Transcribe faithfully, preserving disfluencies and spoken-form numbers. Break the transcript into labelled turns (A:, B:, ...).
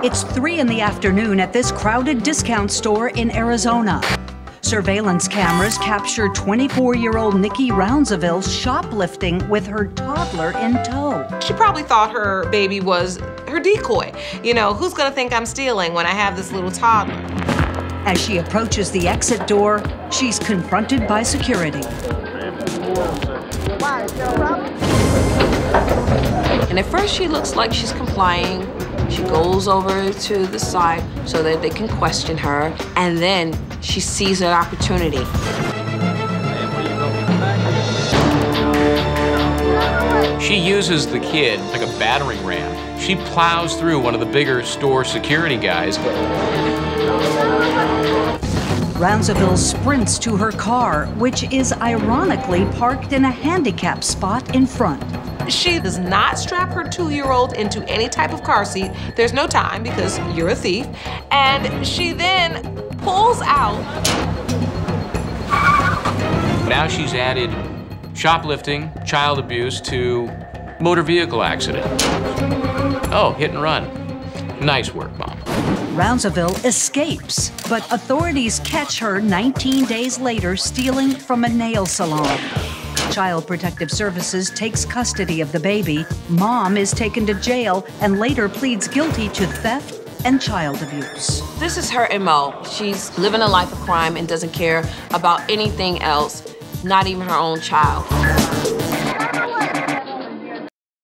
A: It's three in the afternoon at this crowded discount store in Arizona. Surveillance cameras captured twenty-four-year-old Nikki Rounsaville shoplifting with her toddler in tow.
B: She probably thought her baby was her decoy. You know, who's gonna think I'm stealing when I have this little toddler?
A: As she approaches the exit door, she's confronted by security.
C: And at first she looks like she's complying. She goes over to the side so that they can question her, and then she sees an opportunity.
D: She uses the kid like a battering ram. She plows through one of the bigger store security guys.
A: Rounsaville sprints to her car, which is ironically parked in a handicap spot in front.
B: She does not strap her two-year-old into any type of car seat. There's no time because you're a thief. And she then pulls out.
D: Now she's added shoplifting, child abuse to motor vehicle accident. Oh, hit and run. Nice work, Mom.
A: Rounsaville escapes, but authorities catch her nineteen days later stealing from a nail salon. Child Protective Services takes custody of the baby. Mom is taken to jail and later pleads guilty to theft and child abuse.
C: This is her M O. She's living a life of crime and doesn't care about anything else, not even her own child.